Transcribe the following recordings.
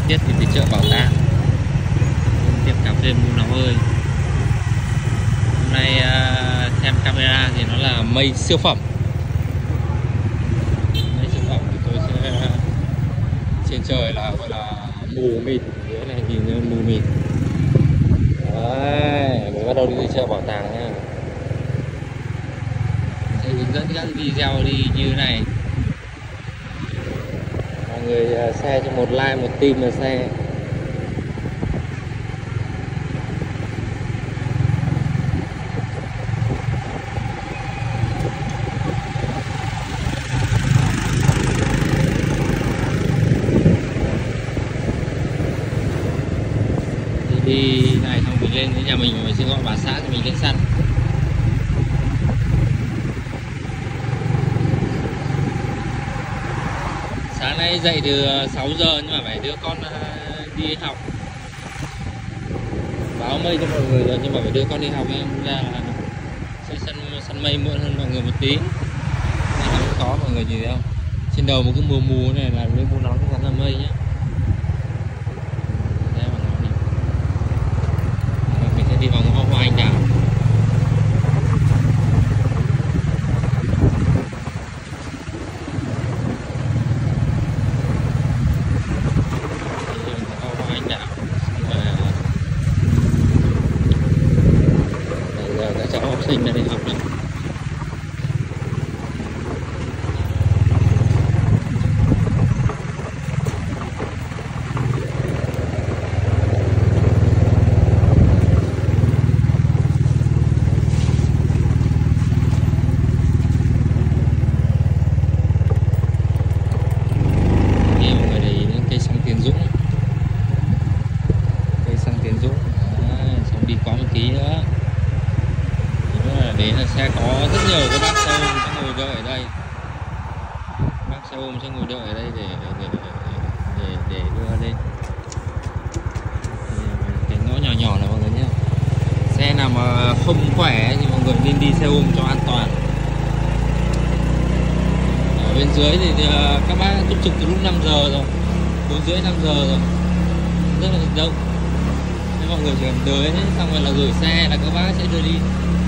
tiết thì tới chợ Bảo Tàng, tiệm cà phê Mu Nóng ơi. Hôm nay xem camera thì nó là mây siêu phẩm. Mây siêu phẩm thì tôi sẽ trên trời là gọi là mù mịt, dưới này nhìn như mù mịt. Đấy, mình bắt đầu đi chợ Bảo Tàng nha. Sẽ hướng dẫn các video đi như này. Mọi người share cho một like, một tim là share. Đi này xong mình lên đến nhà mình sẽ gọi bà xã thì mình lên săn. Sáng nay dậy từ 6 giờ nhưng mà phải đưa con đi học. Báo mây cho mọi người rồi nhưng mà phải đưa con đi học nên ra là sẽ săn mây muộn hơn mọi người một tí. Nên là cũng khó mọi người nhìn thấy không? Trên đầu một cái mùa mù này là lên mù nóng chắc chắn là mây nhá. Mình sẽ đi vòng hoa anh đào. Cháu học sinh đã đi học rồi. Nghe mọi người để ý đến cây xăng Tiến Dũng. Cây xăng Tiến Dũng. Đấy, xong đi qua một tí nữa. Đấy là sẽ có rất nhiều các bác xe ôm sẽ ngồi đợi ở đây. Bác xe ôm sẽ ngồi đợi ở đây để đưa lên. Cái ngõ nhỏ nhỏ này mọi người nhé. Xe nào mà không khỏe thì mọi người nên đi xe ôm cho an toàn. Ở bên dưới thì các bác túc trực từ lúc 5 giờ rồi, 4 rưỡi 5 giờ rồi, rất là đông. Nên mọi người chỉ cần tới xong rồi là gửi xe là các bác sẽ đưa đi.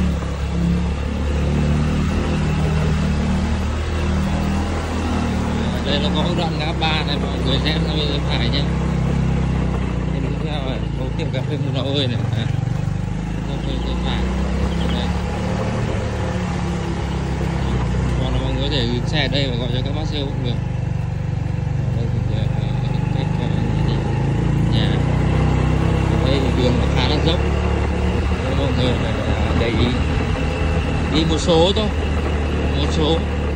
Đây nó có đoạn ngã ba này, mọi người rẽ sang bên phải nhé. Đây đúng theo rồi, có tiệm cà phê Mu Nóng ơi này. Bên phải. Đây. Còn là mọi người có thể gửi xe ở đây và gọi cho các bác xe cũng được. Đây thì cách nhà. Đây thì đường nó khá là dốc. Nên mọi người phải để ý. Đi một số thôi. Một số.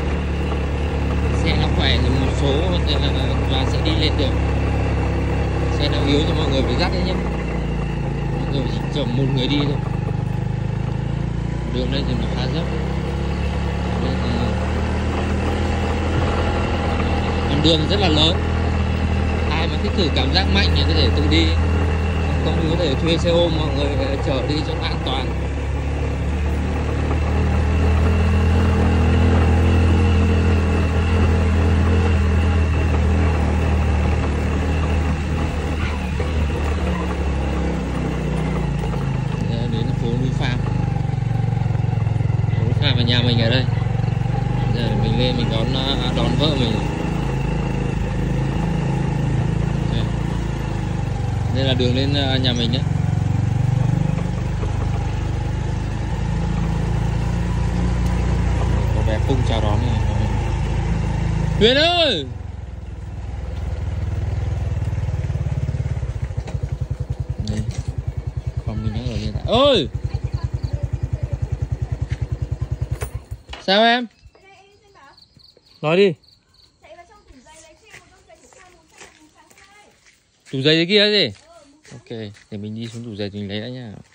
Xe nó khỏe thì một số là sẽ đi lên được. Xe nó yếu thì mọi người phải dắt đấy nhé. Mọi người chỉ chở một người đi thôi. Đường đây thì nó khá dốc. Con đường rất là lớn. Ai mà thích thử cảm giác mạnh thì có thể tự đi. Không thì có thể thuê xe ôm mọi người chở đi cho an toàn. Và nhà mình ở đây. Giờ mình lên mình đón vợ mình. Đây là đường lên nhà mình nhé. Có bé Phung chào đón này. Huyền ơi! Đây. Còn mình đang ở hiện tại. Ơi! Sao em? Nói đi. Tủ giày dưới kia gì? Ok, để mình đi xuống tủ giày thì mình lấy đã nha.